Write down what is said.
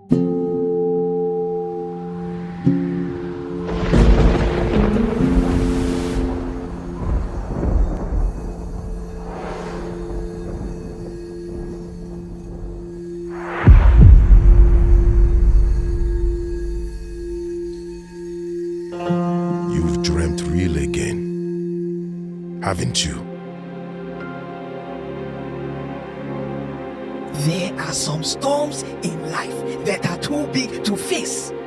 You've dreamt real again, haven't you? There are some storms in life that are too big to face.